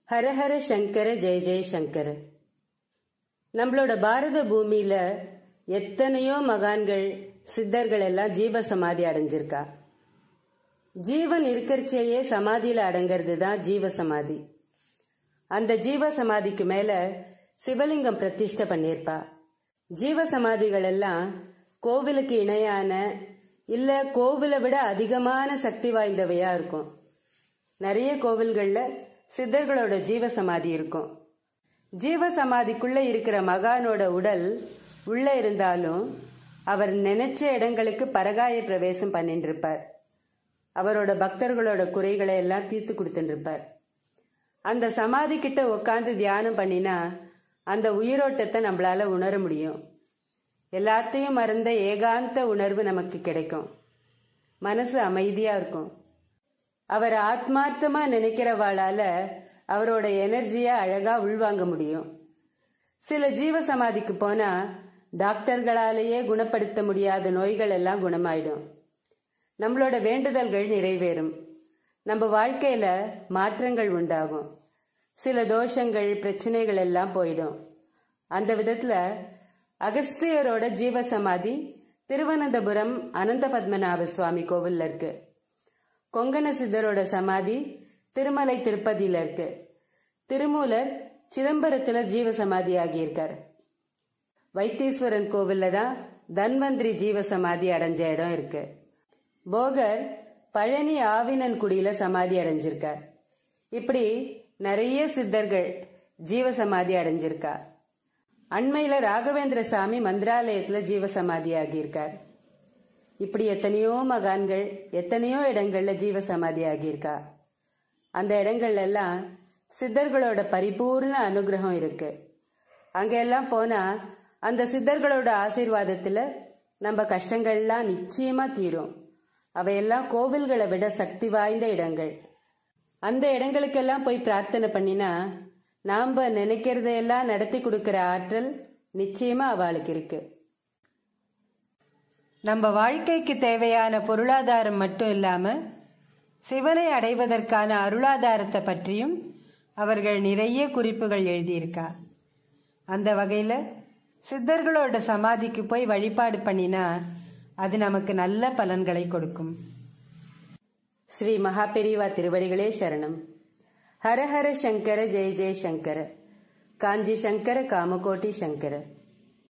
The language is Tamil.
ஹரஹர சங்கர ஜெய ஜெய சங்கர. நம்மளோட பாரத பூமியில எத்தனையோ மகான்கள் சித்தர்கள் எல்லாம் ஜீவ சமாதி அடைஞ்சிருக்கா. ஜீவன் இருக்கிறச்சேயே சமாதியில அடங்கிறது தான் ஜீவ சமாதி. அந்த ஜீவ சமாதிக்கு மேல சிவலிங்கம் பிரதிஷ்டை பண்ணிருப்பா. ஜீவ சமாதிகள் எல்லாம் கோவிலுக்கு இணையான இல்ல கோவிலை விட அதிகமான சக்தி வாய்ந்தவையா இருக்கும். நிறைய கோவில்கள்ல சித்தர்களோட ஜீவ சமாதி இருக்கும். ஜீவ சமாதிக்குள்ள இருக்கிற மகானோட உடல் உள்ள இருந்தாலும் அவர் நினைச்ச இடங்களுக்கு பரகாய பிரவேசம் பண்ணிட்டு இருப்பார். அவரோட பக்தர்களோட குறைகளை எல்லாம் தீர்த்து கொடுத்துட்டு இருப்பார். அந்த சமாதி கிட்ட உட்காந்து தியானம் பண்ணினா அந்த உயிரோட்டத்தை நம்மளால உணர முடியும். எல்லாத்தையும் மறந்த ஏகாந்த உணர்வு நமக்கு கிடைக்கும். மனசு அமைதியா இருக்கும். அவர் ஆத்மார்த்தமா நினைக்கிறவாளால அவரோட எனர்ஜியா அழகா உள்வாங்க முடியும். சில ஜீவ சமாதிக்கு போனா டாக்டர்களாலேயே குணப்படுத்த முடியாத நோய்கள் எல்லாம் குணமாயிடும். நம்மளோட வேண்டுதல்கள் நிறைவேறும். நம்ம வாழ்க்கையில மாற்றங்கள் உண்டாகும். சில தோஷங்கள் பிரச்சனைகள் எல்லாம் போயிடும். அந்த விதத்துல அகஸ்தியரோட ஜீவ சமாதி திருவனந்தபுரம் அனந்த பத்மநாப சுவாமி கோவில்ல இருக்கு. கொங்கண சித்தரோட சமாதி திருமலை திருப்பதியில இருக்கு. திருமூலர் சிதம்பரத்துல ஜீவ சமாதி ஆகியிருக்கார். வைத்தீஸ்வரன் கோவில்ல தான் தன்வந்திரி ஜீவ சமாதி அடைஞ்ச இடம் இருக்கு. போகர் பழனி ஆவினன்குடியில சமாதி அடைஞ்சிருக்கார். இப்படி நிறைய சித்தர்கள் ஜீவ சமாதி அடைஞ்சிருக்கா. அண்மையில ராகவேந்திர சாமி மந்திராலயத்துல ஜீவ சமாதி ஆகியிருக்கார். இப்படி எத்தனையோ மகான்கள் எத்தனையோ இடங்கள்ல ஜீவ சமாதி ஆகியிருக்கா. அந்த இடங்கள்ல எல்லாம் சித்தர்களோட பரிபூர்ண அனுகிரகம் இருக்கு. அங்க எல்லாம் போனா அந்த சித்தர்களோட ஆசீர்வாதத்துல நம்ம கஷ்டங்கள்லாம் நிச்சயமா தீரும். அவையெல்லாம் கோவில்களை விட சக்தி வாய்ந்த இடங்கள். அந்த இடங்களுக்கெல்லாம் போய் பிரார்த்தனை பண்ணினா நாம நினைக்கிறதையெல்லாம் நடத்தி கொடுக்கிற ஆற்றல் நிச்சயமா அவளுக்கு இருக்கு. நம்ம வாழ்க்கைக்கு தேவையான பொருளாதாரம் மட்டும் இல்லாம சிவனை அடைவதற்கான அருளாதாரத்தை பற்றியும் அவர்கள் நிறைய குறிப்புகள் எழுதியிருக்கா. அந்த வகையில சித்தர்களோட சமாதிக்கு போய் வழிபாடு பண்ணினா அது நமக்கு நல்ல பலன்களை கொடுக்கும். ஸ்ரீ மகாபெரிவா திருவடிகளே சரணம். ஹரஹர சங்கர ஜெய ஜெய சங்கர. காஞ்சி சங்கர காமகோட்டி சங்கர.